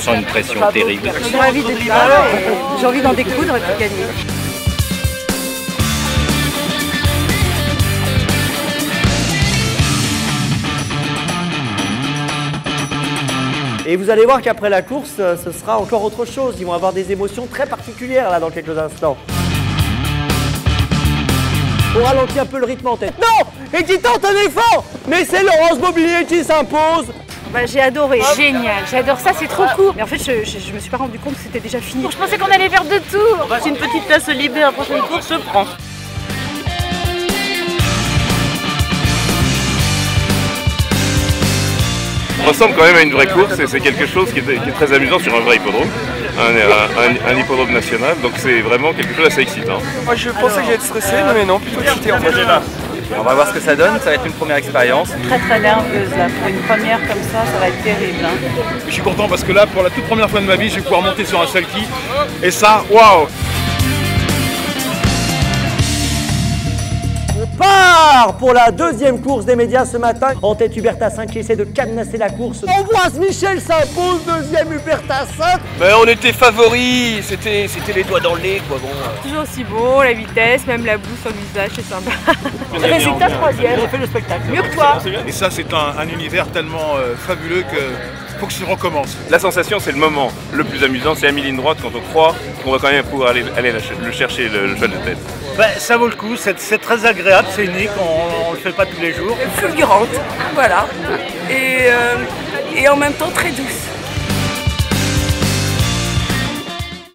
sent une pression terrible. J'ai envie d'être là, j'ai envie d'en découdre et de gagner. Et vous allez voir qu'après la course, ce sera encore autre chose. Ils vont avoir des émotions très particulières là dans quelques instants. On ralentit un peu le rythme en tête. Non! Et qui tente un effort! Mais c'est Laurence Mobilier qui s'impose! Bah, j'ai adoré. Génial, j'adore ça, c'est trop court. Mais en fait, je me suis pas rendu compte que c'était déjà fini. Je pensais qu'on allait faire 2 tours. Si une petite place se libère, la prochaine course se prend. On ressemble quand même à une vraie course et c'est quelque chose qui est très amusant sur un vrai hippodrome, un hippodrome national, donc c'est vraiment quelque chose d'assez excitant. Moi je pensais que j'allais être stressé, mais non, plutôt excité en fait. On va voir ce que ça donne, ça va être une première expérience. Très nerveuse là, pour une première comme ça va être terrible. Je suis content parce que là, pour la toute première fois de ma vie, je vais pouvoir monter sur un sulky et ça, waouh! On part pour la deuxième course des médias ce matin. En tête, Hubertassin qui essaie de cadenasser la course. Ambroise Michel s'impose, deuxième Hubertassin. Mais on était favoris, c'était les doigts dans le nez quoi. Bon. Toujours aussi beau, la vitesse, même la boue sur le visage, c'est sympa. Résultat troisième. On fait le spectacle. Mieux que toi. Et ça, c'est un univers tellement fabuleux que faut que je recommence. La sensation, c'est le moment le plus amusant, c'est la ligne droite quand on croit qu'on va quand même pouvoir aller le chercher, le cheval de tête. Ben, ça vaut le coup, c'est très agréable, c'est unique, on le fait pas tous les jours. Fulgurante, voilà. Et en même temps très douce.